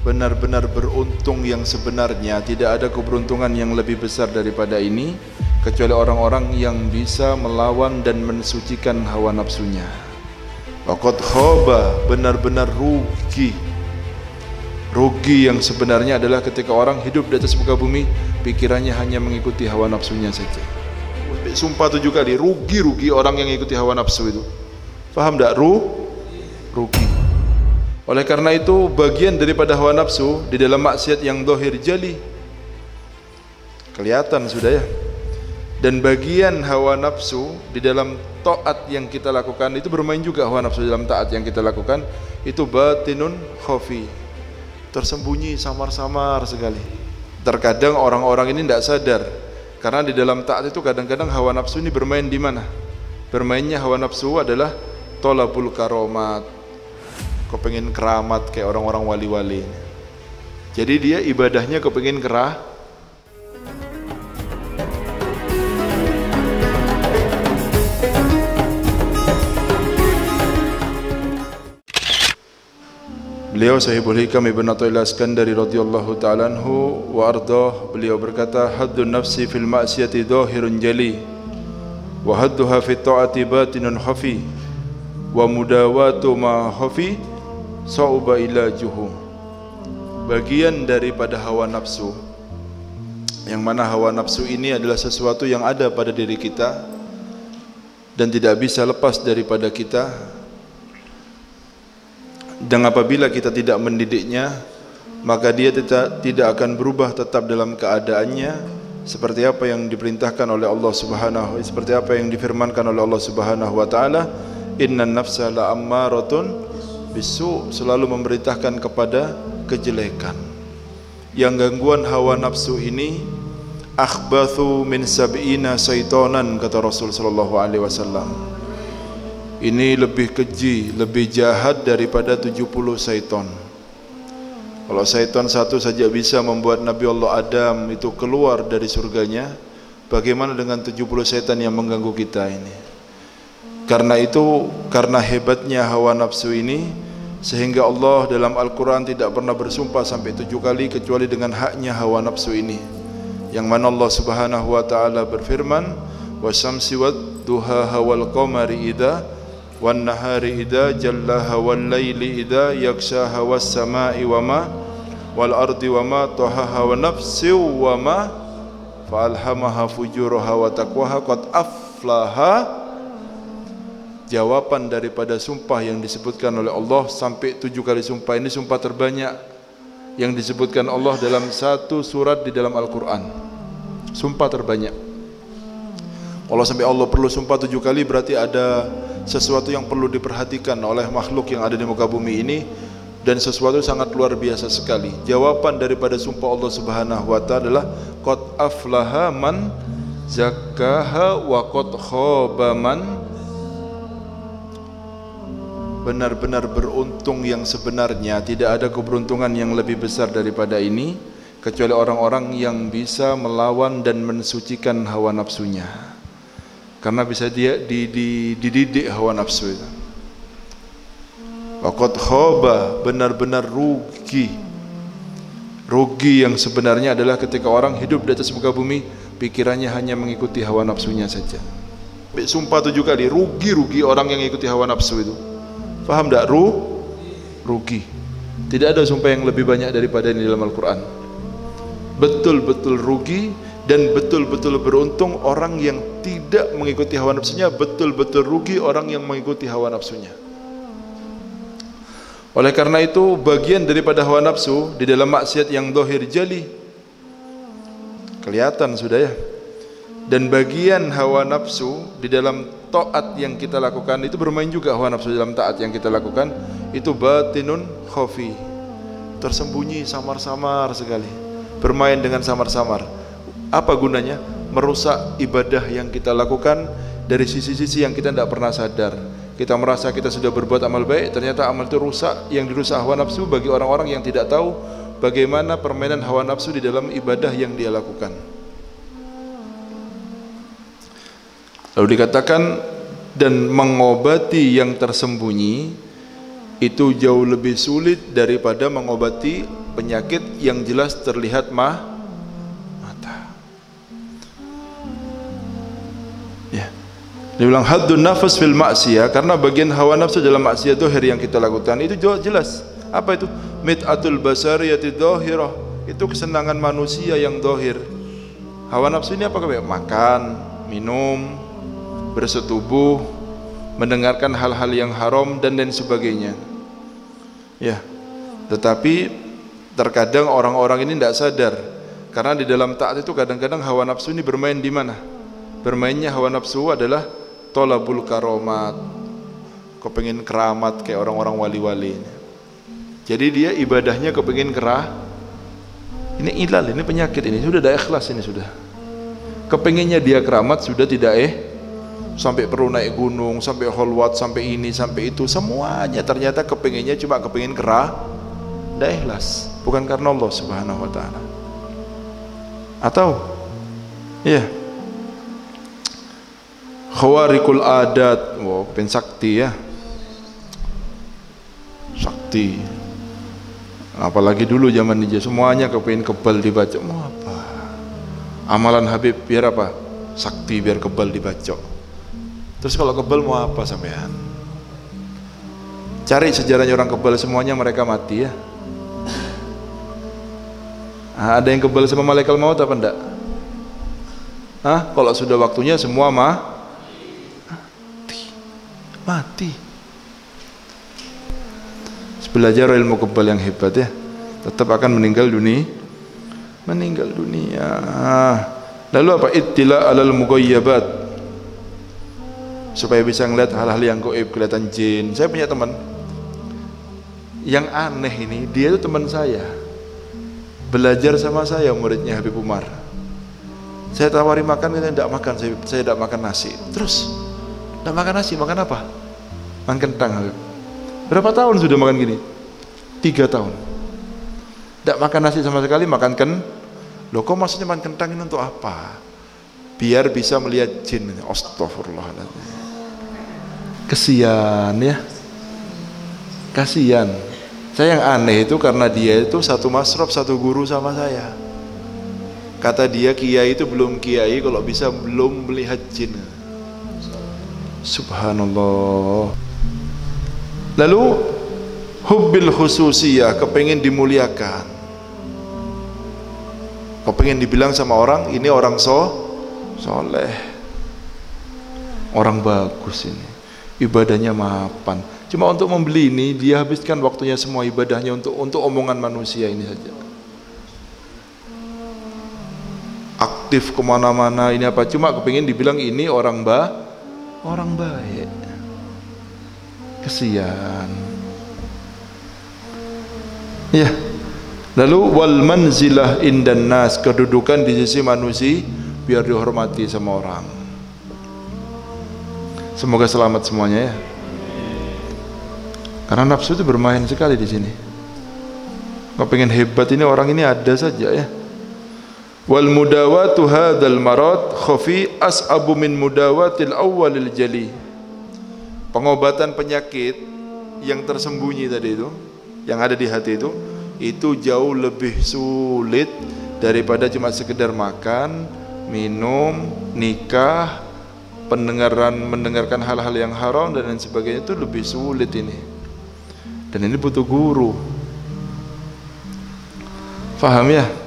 benar-benar beruntung yang sebenarnya. Tidak ada keberuntungan yang lebih besar daripada ini, kecuali orang-orang yang bisa melawan dan mensucikan hawa nafsunya. Waqad khaba, benar-benar rugi. Rugi yang sebenarnya adalah ketika orang hidup di atas muka bumi, pikirannya hanya mengikuti hawa nafsunya saja. Sumpah 7 kali, rugi orang yang mengikuti hawa nafsu itu. Paham tak? Rugi. Oleh karena itu, bagian daripada hawa nafsu di dalam maksiat yang zahir jali, kelihatan sudah ya. Dan bagian hawa nafsu di dalam taat yang kita lakukan itu bermain juga. Hawa nafsu dalam taat yang kita lakukan itu batinun khafi, tersembunyi, samar-samar sekali. Terkadang orang-orang ini tidak sadar, karena di dalam taat itu kadang-kadang hawa nafsu ini bermain di mana? Bermainnya hawa nafsu adalah tolabul karomat. Kau pengen keramat kayak orang-orang wali-wali. Jadi dia ibadahnya kepengin kerah. Beliau Sahibul Hikam Ibn Athaillah Iskandari radhiyallahu ta'ala anhu wa ardah, beliau berkata, haddun nafsi fil ma'siyati dhahirun jali wa hadduha fit ta'ati batinun khafi wa mudawatu ma khafi sa'uba ilajuhu. Bagian daripada hawa nafsu, yang mana hawa nafsu ini adalah sesuatu yang ada pada diri kita dan tidak bisa lepas daripada kita. Dan apabila kita tidak mendidiknya, maka dia tidak akan berubah, tetap dalam keadaannya seperti apa yang diperintahkan oleh Allah Subhanahu, seperti apa yang difirmankan oleh Allah Subhanahu wa taala, innan nafsa la ammaratun bisu, selalu memerintahkan kepada kejelekan. Yang gangguan hawa nafsu ini akhbathu min sab'ina syaitanan, kata Rasul sallallahu alaihi wasallam. Ini lebih keji, lebih jahat daripada 70 syaitan. Kalau syaitan satu saja bisa membuat Nabi Allah Adam itu keluar dari surganya, bagaimana dengan 70 syaitan yang mengganggu kita ini? Karena itu, karena hebatnya hawa nafsu ini, sehingga Allah dalam Al-Quran tidak pernah bersumpah sampai 7 kali kecuali dengan haknya hawa nafsu ini. Yang mana Allah Subhanahu wa ta'ala berfirman, wasyamsi wadduhaha wal qamari idza wan nahari idza jallaha wal laili idza yakshaha was samai wama wal ardi wama tahaha wa nafsi wama falhamaha fujuraha wa taqwaha qad aflaha. Jawaban daripada sumpah yang disebutkan oleh Allah sampai 7 kali sumpah ini, sumpah terbanyak yang disebutkan Allah dalam satu surat di dalam Al-Quran. Sumpah terbanyak. Kalau sampai Allah perlu sumpah 7 kali, berarti ada sesuatu yang perlu diperhatikan oleh makhluk yang ada di muka bumi ini, dan sesuatu sangat luar biasa sekali. Jawaban daripada sumpah Allah Subhanahu wa ta'ala adalah qad aflaha man zakkaha wa qad khaba man. Benar-benar beruntung yang sebenarnya. Tidak ada keberuntungan yang lebih besar daripada ini, kecuali orang-orang yang bisa melawan dan mensucikan hawa nafsunya. Karena bisa dia dididik hawa nafsu itu. Waqad khaba, benar-benar rugi. Rugi yang sebenarnya adalah ketika orang hidup di atas muka bumi, pikirannya hanya mengikuti hawa nafsunya saja. Sumpah 7 kali, rugi orang yang mengikuti hawa nafsu itu. Paham tak? Rugi. Tidak ada sumpah yang lebih banyak daripada ini dalam Al-Quran. Betul-betul rugi dan betul-betul beruntung orang yang tidak mengikuti hawa nafsunya. Betul-betul rugi orang yang mengikuti hawa nafsunya. Oleh karena itu, bagian daripada hawa nafsu di dalam maksiat yang zahir jali, kelihatan sudah ya. Dan bagian hawa nafsu di dalam taat yang kita lakukan itu bermain juga. Hawa nafsu dalam taat yang kita lakukan itu batinun khafi, tersembunyi, samar-samar sekali, bermain dengan samar-samar. Apa gunanya? Merusak ibadah yang kita lakukan dari sisi-sisi yang kita tidak pernah sadar. Kita merasa kita sudah berbuat amal baik, ternyata amal itu rusak. Yang dirusak hawa nafsu bagi orang-orang yang tidak tahu bagaimana permainan hawa nafsu di dalam ibadah yang dia lakukan. Lalu dikatakan, dan mengobati yang tersembunyi itu jauh lebih sulit daripada mengobati penyakit yang jelas terlihat mata. Ya. Dia bilang haddun nafas fil maksiyah, karena bagian hawa nafsu dalam maksiat dohir yang kita lakukan itu jelas. Apa itu? Mit'atul basariyati dohirah, itu kesenangan manusia yang dohir. Hawa nafsu ini apa? Makan, minum, bersetubuh, mendengarkan hal-hal yang haram dan lain sebagainya. Ya. Tetapi terkadang orang-orang ini tidak sadar, karena di dalam taat itu kadang-kadang hawa nafsu ini bermain di mana? Bermainnya hawa nafsu adalah tolabul karomat, kepengen keramat kayak orang-orang wali-wali. Jadi dia ibadahnya kepengen kerah. Ini ilal, ini penyakit, ini sudah ada ikhlas, ini sudah. Kepengennya dia keramat sudah tidak sampai perlu naik gunung, sampai holwat, sampai ini, sampai itu, semuanya ternyata kepengennya cuma kepengen kerah, tidak ikhlas, bukan karena Allah Subhanahu Wa Taala. Atau, ya, khawarikul adat, wow, pensakti ya, sakti. Apalagi dulu zaman ini semuanya kepengen kebal dibaca. Mau apa? Amalan Habib biar apa? Sakti biar kebal dibaca. Terus kalau kebal mau apa sampean? Cari sejarahnya orang kebal, semuanya mereka mati ya. Ada yang kebal sama malaikat maut apa enggak? Kalau sudah waktunya semua mati. Belajar ilmu kebal yang hebat ya, tetap akan meninggal dunia. Lalu apa? Ittila alal mughayyabat, supaya bisa ngeliat hal-hal yang gaib, kelihatan jin. Saya punya teman yang aneh ini, dia itu teman saya, belajar sama saya, muridnya Habib Umar. Saya tawari makan, dia tidak makan. Saya tidak makan nasi. Terus tidak makan nasi, makan apa? Makan kentang. Habib, berapa tahun sudah makan gini? 3 tahun. Tidak makan nasi sama sekali, makan Loh, kok maksudnya makan kentang ini untuk apa? Biar bisa melihat jin. Astagfirullahaladzim. Kesian ya. Kasihan. Saya yang aneh itu karena dia itu satu masrab, satu guru sama saya. Kata dia, kiai itu belum kiai kalau bisa belum melihat jin. Subhanallah. Lalu hubbil khususiyah, kepengen dimuliakan, kepengen dibilang sama orang ini orang soleh, orang bagus, ini ibadahnya mapan. Cuma untuk membeli ini dia habiskan waktunya semua ibadahnya untuk omongan manusia ini saja. Aktif kemana-mana, ini apa? Cuma kepengen dibilang ini orang baik. Kesian. Ya. Lalu wal manzilah indan nas, kedudukan di sisi manusia biar dihormati sama orang. Semoga selamat semuanya ya. Karena nafsu itu bermain sekali di sini. Kau pengen hebat ini orang ini ada saja ya. Wal mudawatu hadzal marad khafi as'abu min mudawatil awwalil jali. Pengobatan penyakit yang tersembunyi tadi itu, yang ada di hati itu jauh lebih sulit daripada cuma sekedar makan, minum, nikah, mendengarkan hal-hal yang haram dan lain sebagainya. Itu lebih sulit ini, dan ini butuh guru. Faham ya?